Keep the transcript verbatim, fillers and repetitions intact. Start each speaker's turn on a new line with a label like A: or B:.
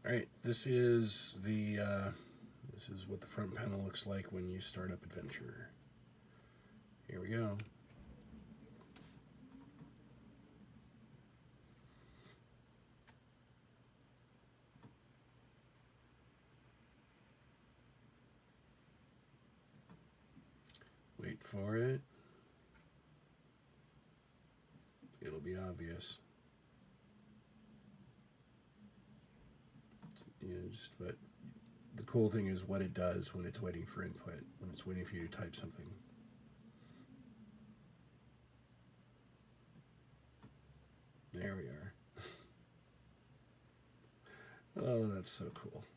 A: Alright, this is the uh, this is what the front panel looks like when you start up Adventure. Here we go. Wait for it. It'll be obvious. You know, just but the cool thing is what it does when it's waiting for input, when it's waiting for you to type something. There we are. Oh, that's so cool.